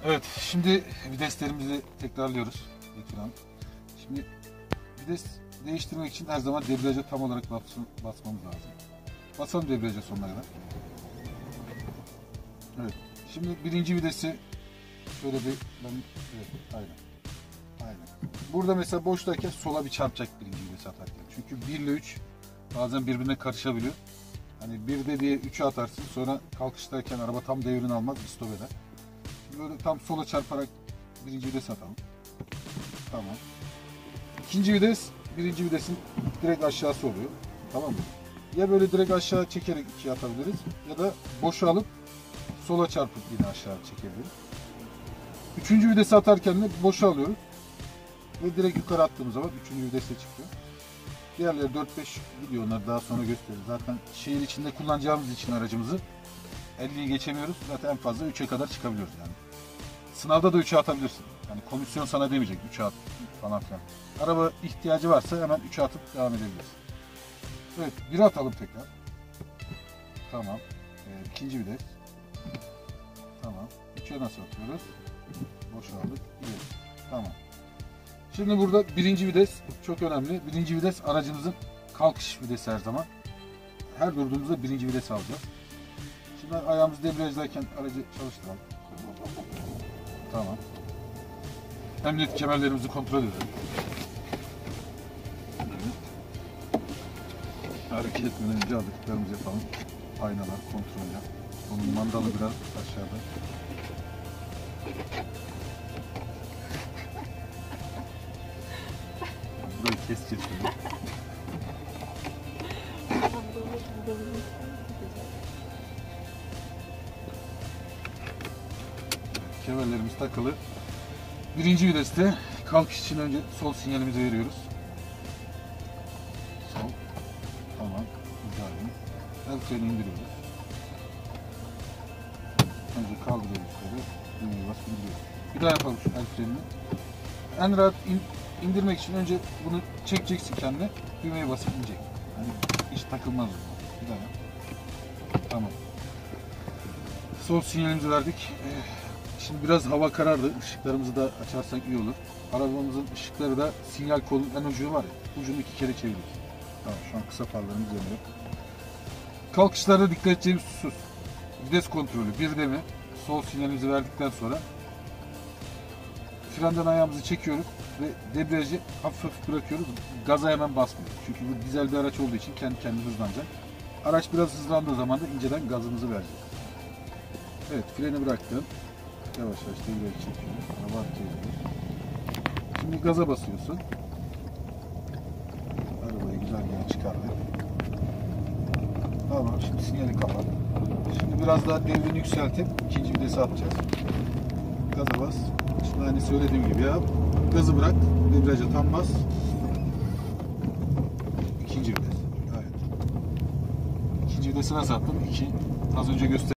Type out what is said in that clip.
Evet, şimdi viteslerimizi tekrarlıyoruz. Ekran. Şimdi vites değiştirmek için her zaman debriyaja tam olarak basmamız lazım. Basalım debriyaja sonuna kadar. Evet. Şimdi birinci vitesi şöyle bir evet, aynen. Burada mesela boştayken sola bir çarpacak birinci vitesi atarken. Çünkü 1 ile 3 bazen birbirine karışabiliyor. Hani 1'de diye 3'e atarsın, sonra kalkıştayken araba tam devrini almaz, stop eder. Şimdi böyle tam sola çarparak birinci vites atalım. Tamam. İkinci vites, birinci videsin direkt aşağısı oluyor. Tamam mı? Ya böyle direkt aşağı çekerek ikiye atabiliriz ya da boşa alıp sola çarpıp yine aşağı çekebiliriz. Üçüncü vitesi atarken de boşa alıyoruz ve direkt yukarı attığımız zaman üçüncü vitese çıkıyor. Diğerleri 4-5 gidiyor, onları daha sonra gösteririz. Zaten şehir içinde kullanacağımız için aracımızı 50'yi geçemiyoruz. Zaten en fazla 3'e kadar çıkabiliyoruz yani. Sınavda da 3'e atabilirsin. Yani komisyon sana demeyecek 3'e at falan filan. Araba ihtiyacı varsa hemen 3'e atıp devam edebiliriz. Evet, 1'e atalım tekrar. Tamam. İkinci vites. Tamam. 3'e nasıl atıyoruz? Boşa aldık. İleri. Tamam. Şimdi burada birinci vites çok önemli. Birinci vites aracımızın kalkış vitesi her zaman. Her durduğumuzda birinci vites alacağız. Şimdi ayağımızı debriyajdayken aracı çalıştıralım. Tamam. Emniyet kemerlerimizi kontrol edelim. Hareket etmeden önce aldıklarımızı yapalım. Aynalar kontrol yap. Bunun mandalı biraz aşağıda. Burayı keseceğiz böyle. Kemerlerimiz takılı. Birinci viteste kalkış için önce sol sinyalimizi veriyoruz. Sol. Tamam. Güzel. El freni indiriyoruz. Önce kaldırıyoruz yukarı. Düğmeye basıp indiriyoruz. Bir daha yapalım şu el frenini. En rahat indirmek için önce bunu çekeceksin kendine. Düğmeye basıp inecek. Hani hiç takılmaz. Bir daha yap. Tamam. Sol sinyalimizi verdik. Şimdi biraz hava karardı. Işıklarımızı da açarsak iyi olur. Arabamızın ışıkları da sinyal kolunun en ucu var ya. Ucunu 2 kere çevirdik. Tamam, şu an kısa farlarımız yanıyor. Kalkışlarda dikkat edeceğimiz husus. Vites kontrolü. Bir de mi? Sol sinyalimizi verdikten sonra frenden ayağımızı çekiyoruz ve debriyajı hafif hafif bırakıyoruz. Gaza hemen basmıyoruz. Çünkü bu dizel bir araç olduğu için kendi kendine hızlanacak. Araç biraz hızlandığı zaman da inceden gazımızı vereceğiz. Evet, freni bıraktım. Yavaş yavaş devreye çekiyoruz. Araba hareket ediyor. Şimdi gaza basıyorsun. Arabayı güzel yere çıkardık. Tamam, şimdi sinyali kapat. Şimdi biraz daha devrini yükseltip ikinci vitesi atacağız. Gaza bas. Şimdi hani söylediğim gibi ya. Gazı bırak. Debriyaja tam bas. İkinci vites. Evet. İkinci vitesi nasıl attım? 2. Az önce gösterdim.